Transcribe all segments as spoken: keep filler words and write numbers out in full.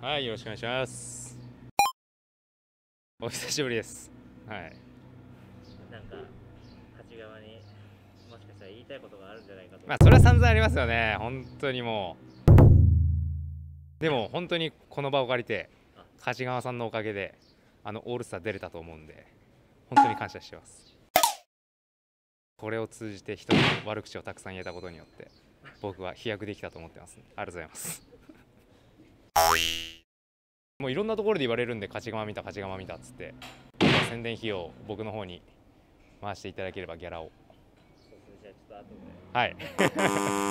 はい、よろしくお願いします。お久しぶりです。はい。 なんか勝ち側にもしかしたら言いたいことがあるんじゃないかと。 まあそれは散々ありますよね。本当にもう。でも本当にこの場を借りて梶川さんのおかげであのオールスター出れたと思うんで本当に感謝してます。これを通じて人の悪口をたくさん言えたことによって僕は飛躍できたと思ってます、ね、ありがとうございます。もういろんなところで言われるんで勝ち釜見た勝ち釜見たっつって宣伝費用僕の方に回していただければギャラを。 そうですね、じゃあちょっと後で。 はい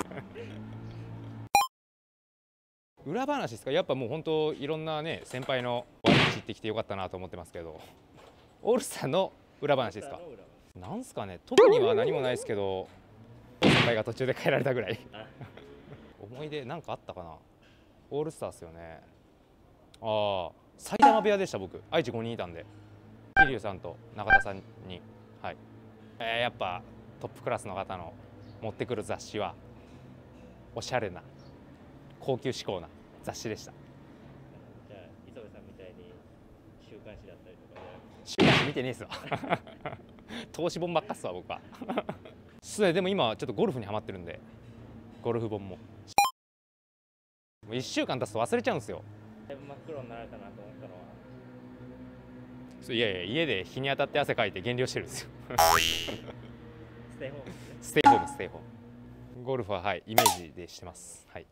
裏話ですか。やっぱもう本当いろんなね先輩の悪口言ってきてよかったなと思ってますけど、オールスターの裏話ですか。なんすかね、特には何もないですけど先輩が途中で帰られたぐらい思い出なんかあったかな。オールスターですよね。ああ埼玉部屋でした。僕愛知ごにんいたんで桐生さんと中田さんに、はい、えー、やっぱトップクラスの方の持ってくる雑誌はおしゃれな高級志向な雑誌でした。 じゃあ磯部さんみたいに週刊誌だったりとか週刊誌見てねえっすわ投資本ばっかっすわ僕はすでも今ちょっとゴルフにハマってるんでゴルフ本ももういっしゅうかん経つと忘れちゃうんですよ。 だいぶ真っ黒になられたなと思ったのは。 いやいや家で日に当たって汗かいて減量してるんですよステイホームですね。 ステイホームステイホームゴルフははいイメージでしてます。はい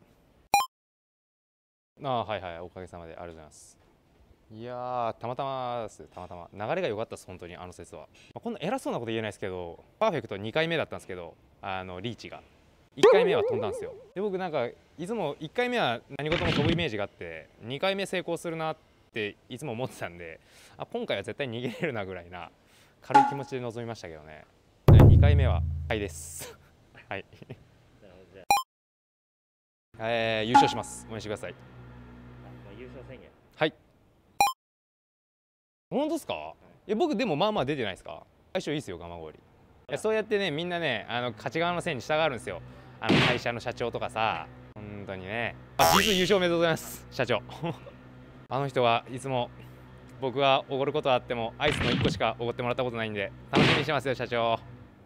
ああはいはいおかげさまでありがとうございます。いやーたまたまですたまたま流れが良かったです本当にあの説は、まあ、こんな偉そうなこと言えないですけどパーフェクトにかいめだったんですけどあのリーチがいっかいめは飛んだんですよ。で僕なんかいつもいっかいめは何事も飛ぶイメージがあってにかいめ成功するなっていつも思ってたんであ今回は絶対逃げれるなぐらいな軽い気持ちで臨みましたけどね。にかいめははいですはいなるほど、じゃあ、えー、優勝します。応援してください。 あ、もう優勝宣言。 はい本当ですか。はい、え僕でもまあまあ出てないですか。相性いいですよ蒲郡。いやそうやってねみんなねあの勝ち側のせいに従うんですよ。あの会社の社長とかさ本当にね。あ実優勝おめでとうございます社長あの人はいつも僕がおごることはあってもアイスのいっこしかおごってもらったことないんで楽しみにしてますよ社長。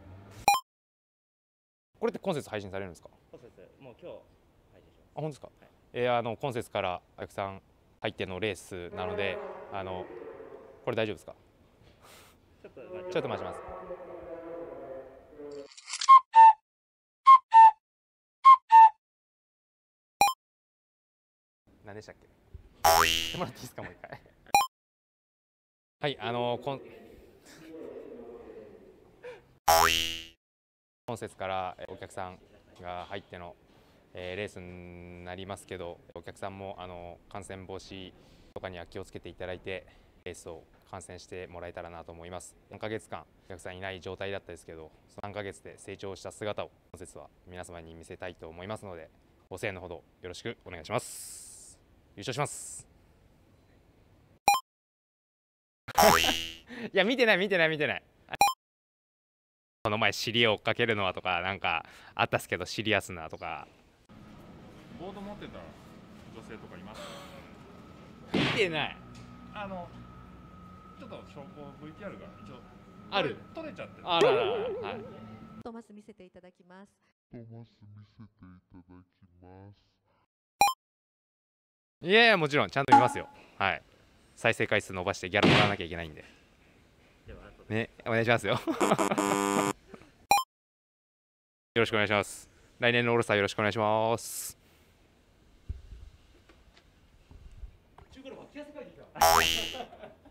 これって今節配信されるんですか。 今節もう今日配信します。 あ本当ですか。 はい、 えー、あの今節からお客さん入ってのレースなのであのこれ大丈夫ですか。 ちょっとちょっと待ちます。何でしたっけ。してもらっていいですかもう一回はいあのこん今節からお客さんが入っての、えー、レースになりますけどお客さんもあの感染防止とかには気をつけていただいてレースを観戦してもらえたらなと思います。よんかげつかんお客さんいない状態だったですけどさんかげつで成長した姿を今節は皆様に見せたいと思いますのでご声援のほどよろしくお願いします。優勝しますいや見てない見てない見てない。この前尻を追っかけるのはとかなんかあったっすけどシリアスなとか。 ボード持ってた女性とかいますか。 見てない。 あのちょっと証拠 ブイティーアール が一応ある取れちゃってる。 あららら、はい、 トマス見せていただきます。 トマス見せていただきます。 いやいやもちろんちゃんと見ますよ。はい再生回数伸ばしてギャラもらわなきゃいけないんでねお願いしますよよろしくお願いします。来年のオールスターよろしくお願いします。中古の気がせかいてきた